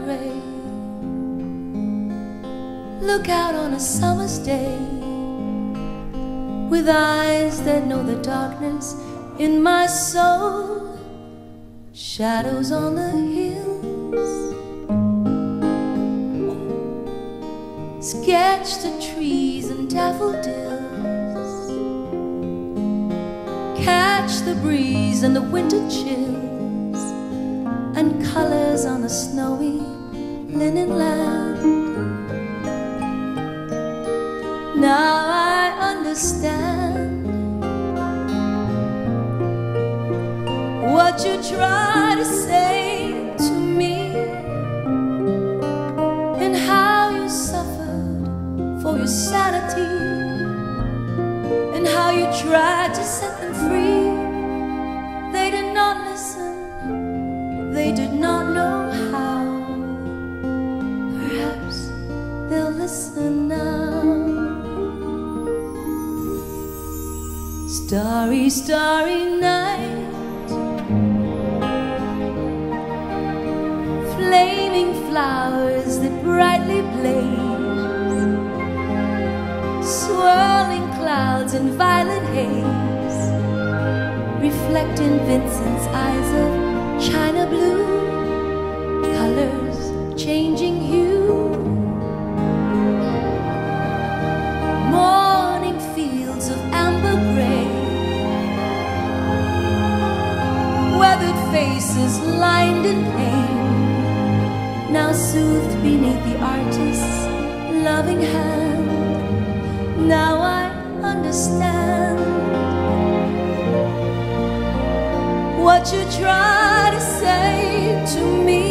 gray. Look out on a summer's day with eyes that know the darkness in my soul. Shadows on the hills, sketch the trees and daffodils, catch the breeze and the winter chills, and colors on the snowy linen land. Now I understand what you try to say to me, and how you suffered for your sanity, and how you tried to set them free. They did not listen, they did not know how. Perhaps they'll listen now. Starry, starry night, flaming flowers that brightly blaze, swirling clouds in violet haze, reflecting Vincent's eyes of china blue, colors changing hue. Morning fields of amber gray, weathered faces lined in pain, now soothed beneath the artist's loving hand. Now I understand what you try to say to me,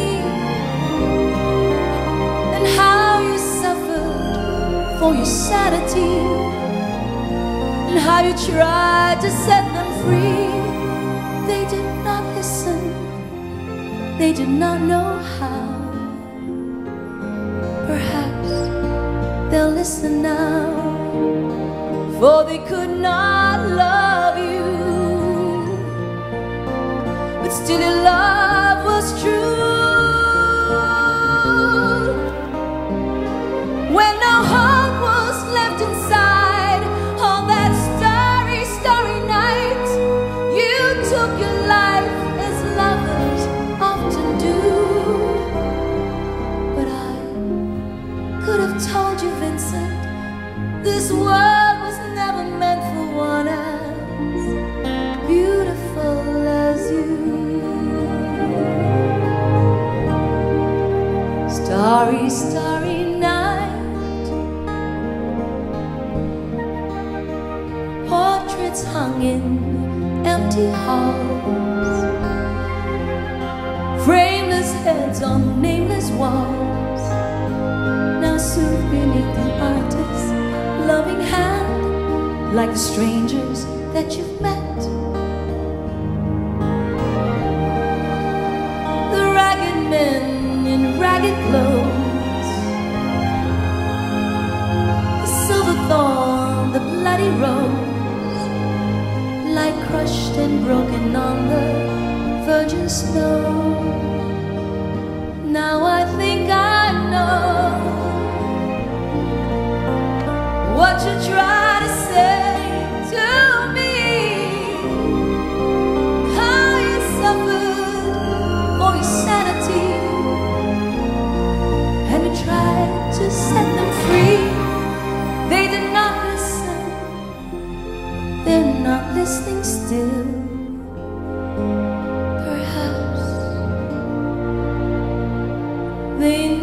and how you suffered for your sanity, and how you tried to set them free. They did not listen, they did not know how. Perhaps they'll listen now, for they could not love you, but still your love was true. When no heart was left inside on that starry, starry night, you took your life as lovers often do. But I could have told you, Vincent, this world was never meant for one as beautiful as you. Starry, starry night, portraits hung in empty halls, frameless heads on nameless walls, now soothed beneath the artist's loving hand, like the strangers that you've met. The ragged men in ragged clothes, the silver thorn, the bloody rose, lie crushed and broken on the virgin snow. Now I think I know what you try to say to me, how you suffered for your sanity, and you tried to set them free. They did not listen, they're not listening still. Perhaps they